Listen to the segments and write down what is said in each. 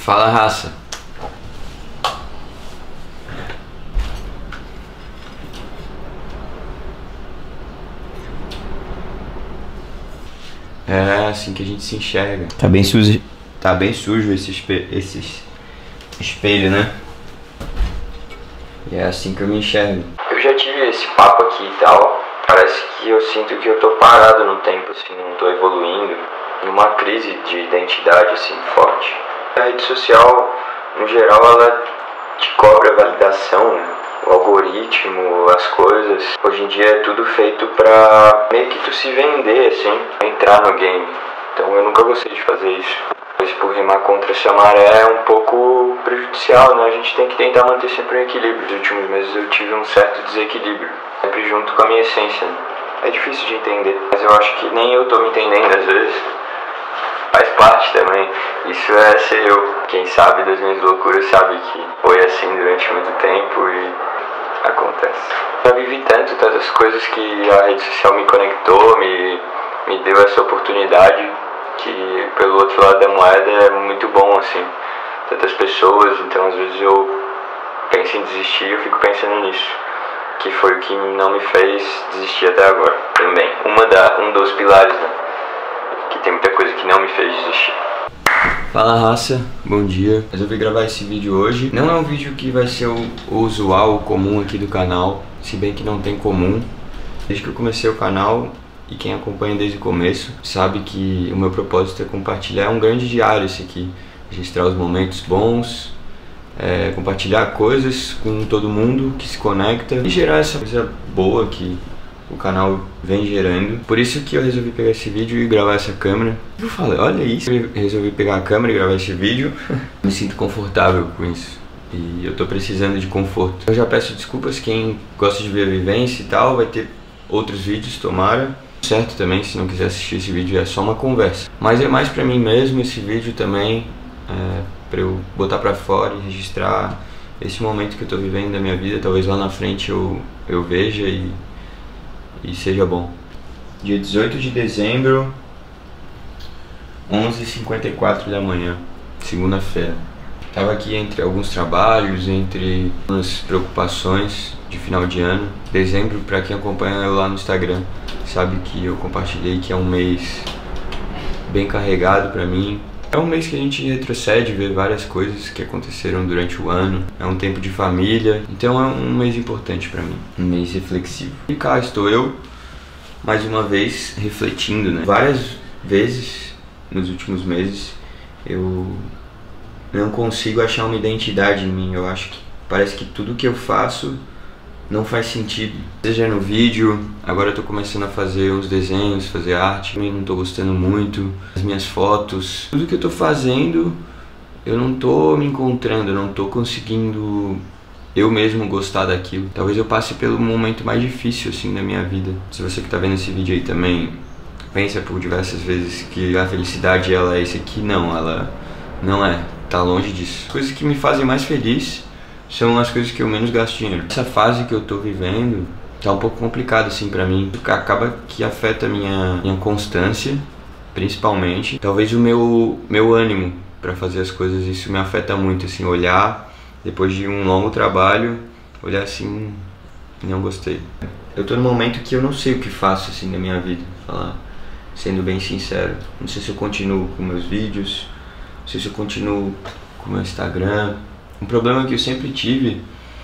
Fala, raça. É assim que a gente se enxerga. Tá bem sujo esse espelho, né? E é assim que eu me enxergo. Eu já tive esse papo aqui e tal. Parece que eu sinto que eu tô parado no tempo, assim, não tô evoluindo. Numa crise de identidade, assim, forte. A rede social, no geral, ela te cobra validação, né? O algoritmo, as coisas. Hoje em dia é tudo feito pra meio que tu se vender, assim, entrar no game. Então eu nunca gostei de fazer isso. Mas por remar contra essa maré é um pouco prejudicial, né? A gente tem que tentar manter sempre um equilíbrio. Nos últimos meses eu tive um certo desequilíbrio, sempre junto com a minha essência, né? É difícil de entender, mas eu acho que nem eu tô me entendendo às vezes. Faz parte também. Isso é ser eu. Quem sabe das minhas loucuras sabe que foi assim durante muito tempo e acontece. Eu vivi tantas coisas que a rede social me conectou, me deu essa oportunidade, que pelo outro lado da moeda é muito bom, assim. Tantas pessoas, então às vezes eu penso em desistir, eu fico pensando nisso. Que foi o que não me fez desistir até agora também. Um dos pilares, né? Que tem muita coisa que não me fez desistir. Fala, raça, bom dia. Resolvi gravar esse vídeo hoje. Não é um vídeo que vai ser o usual, o comum aqui do canal, se bem que não tem comum. Desde que eu comecei o canal, e quem acompanha desde o começo sabe que o meu propósito é compartilhar um grande diário esse aqui. Registrar os momentos bons, compartilhar coisas com todo mundo que se conecta e gerar essa coisa boa que o canal vem gerando. Por isso que eu resolvi pegar esse vídeo e gravar essa câmera. Eu falei, olha isso, eu resolvi pegar a câmera e gravar esse vídeo. Me sinto confortável com isso e eu tô precisando de conforto. Eu já peço desculpas quem gosta de ver a vivência e tal, vai ter outros vídeos, tomara. Certo também, se não quiser assistir esse vídeo é só uma conversa. Mas é mais pra mim mesmo esse vídeo também, pra eu botar pra fora e registrar esse momento que eu tô vivendo da minha vida. Talvez lá na frente eu veja e seja bom. Dia 18 de dezembro, 11h54 da manhã, segunda-feira. Tava aqui entre alguns trabalhos, entre umas preocupações de final de ano. Dezembro, pra quem acompanha eu lá no Instagram, sabe que eu compartilhei que é um mês bem carregado pra mim. É um mês que a gente retrocede, vê várias coisas que aconteceram durante o ano. É um tempo de família, então é um mês importante pra mim, um mês reflexivo. E cá estou eu, mais uma vez, refletindo, né? Várias vezes nos últimos meses eu não consigo achar uma identidade em mim. Eu acho que parece que tudo que eu faço não faz sentido. Seja no vídeo, agora eu tô começando a fazer uns desenhos, fazer arte. Também não tô gostando muito. As minhas fotos, tudo que eu tô fazendo, eu não tô me encontrando, eu não tô conseguindo eu mesmo gostar daquilo. Talvez eu passe pelo momento mais difícil assim da minha vida. Se você que tá vendo esse vídeo aí também pensa por diversas vezes que a felicidade ela é isso aqui, não, ela não é. Tá longe disso. As coisas que me fazem mais feliz são as coisas que eu menos gasto dinheiro. Essa fase que eu tô vivendo tá um pouco complicada assim pra mim. Acaba que afeta a minha constância, principalmente. Talvez o meu ânimo pra fazer as coisas, isso me afeta muito, assim, olhar depois de um longo trabalho, olhar assim, não gostei. Eu tô num momento que eu não sei o que faço assim na minha vida, falar, sendo bem sincero. Não sei se eu continuo com meus vídeos, não sei se eu continuo com o meu Instagram. Um problema que eu sempre tive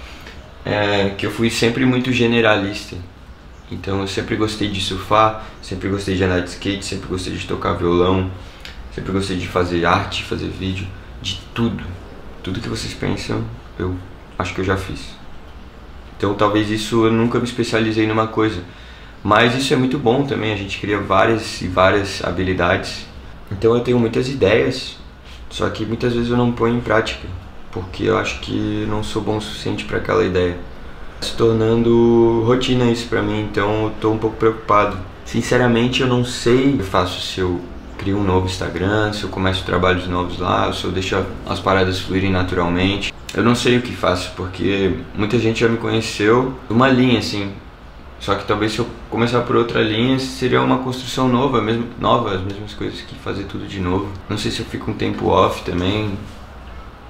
é que eu fui sempre muito generalista. Então eu sempre gostei de surfar, sempre gostei de andar de skate, sempre gostei de tocar violão, sempre gostei de fazer arte, fazer vídeo, de tudo. Tudo que vocês pensam, eu acho que eu já fiz. Então talvez isso eu nunca me especializei numa coisa. Mas isso é muito bom também, a gente cria várias e várias habilidades. Então eu tenho muitas ideias, só que muitas vezes eu não ponho em prática, porque eu acho que não sou bom o suficiente para aquela ideia. Se tornando rotina isso pra mim, então eu tô um pouco preocupado. Sinceramente eu não sei o que eu faço, se eu crio um novo Instagram, se eu começo trabalhos novos lá, se eu deixo as paradas fluírem naturalmente. Eu não sei o que faço, porque muita gente já me conheceu uma linha assim. Só que talvez se eu começar por outra linha seria uma construção nova, as mesmas coisas que fazer tudo de novo. Não sei se eu fico um tempo off também.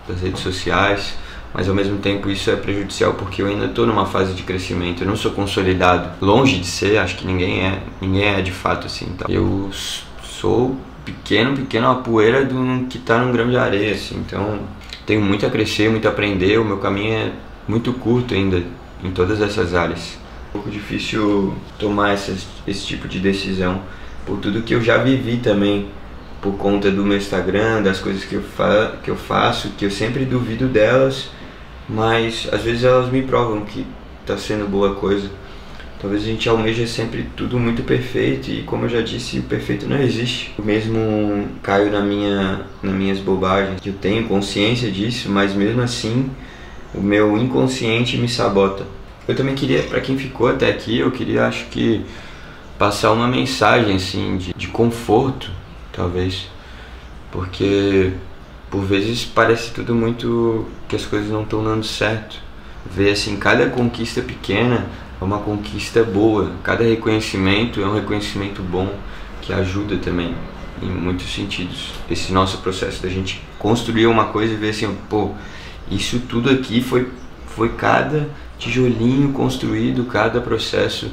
das redes sociais, mas ao mesmo tempo isso é prejudicial porque eu ainda estou numa fase de crescimento, eu não sou consolidado, longe de ser, acho que ninguém é de fato assim, tá? Eu sou pequeno, uma poeira que tá num grão de areia, assim, então tenho muito a crescer, muito a aprender, o meu caminho é muito curto ainda em todas essas áreas. É um pouco difícil tomar esse tipo de decisão, por tudo que eu já vivi também, por conta do meu Instagram, das coisas que eu faço, que eu sempre duvido delas, mas às vezes elas me provam que tá sendo boa coisa. Talvez a gente almeja sempre tudo muito perfeito e, como eu já disse, o perfeito não existe. Eu mesmo caio nas minhas bobagens, eu tenho consciência disso, mas mesmo assim o meu inconsciente me sabota. Eu também queria, para quem ficou até aqui, eu queria, acho que, passar uma mensagem assim de conforto, talvez, porque por vezes parece tudo muito que as coisas não estão dando certo. Ver assim, cada conquista pequena é uma conquista boa, cada reconhecimento é um reconhecimento bom que ajuda também em muitos sentidos. Esse nosso processo da gente construir uma coisa e ver assim, pô, isso tudo aqui foi cada tijolinho construído, cada processo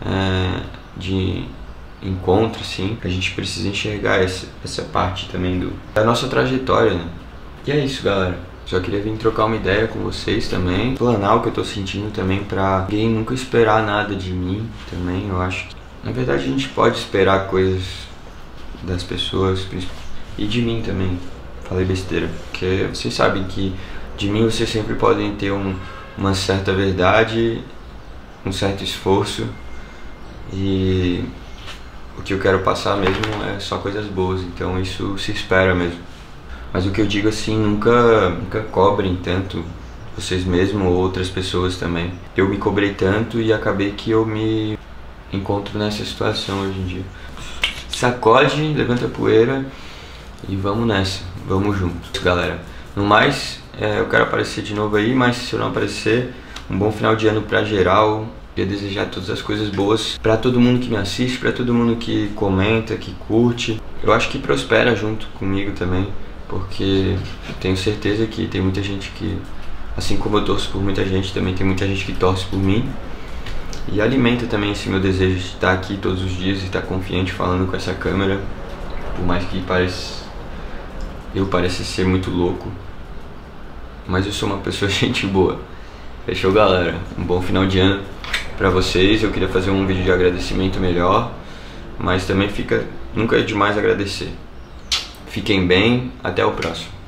de encontro, assim. A gente precisa enxergar essa parte também da nossa trajetória, né? E é isso, galera. Só queria vir trocar uma ideia com vocês também, planar o que eu tô sentindo também, pra ninguém nunca esperar nada de mim também. Eu acho que, na verdade, a gente pode esperar coisas das pessoas e de mim também. Falei besteira, porque vocês sabem que de mim vocês sempre podem ter uma certa verdade, um certo esforço, e o que eu quero passar mesmo é só coisas boas, então isso se espera mesmo. Mas o que eu digo assim, nunca cobrem tanto vocês mesmos ou outras pessoas também. Eu me cobrei tanto e acabei que eu me encontro nessa situação hoje em dia. Sacode, levanta a poeira e vamos nessa, vamos juntos, galera. No mais, eu quero aparecer de novo aí, mas se eu não aparecer, um bom final de ano pra geral. Queria desejar todas as coisas boas pra todo mundo que me assiste, pra todo mundo que comenta, que curte. Eu acho que prospera junto comigo também, porque tenho certeza que tem muita gente que, assim como eu torço por muita gente, também tem muita gente que torce por mim. E alimenta também esse meu desejo de estar aqui todos os dias e estar confiante falando com essa câmera. Por mais que eu pareça ser muito louco, mas eu sou uma pessoa gente boa. Fechou, galera? Um bom final de ano pra vocês. Eu queria fazer um vídeo de agradecimento melhor, mas também nunca é demais agradecer. Fiquem bem, até o próximo.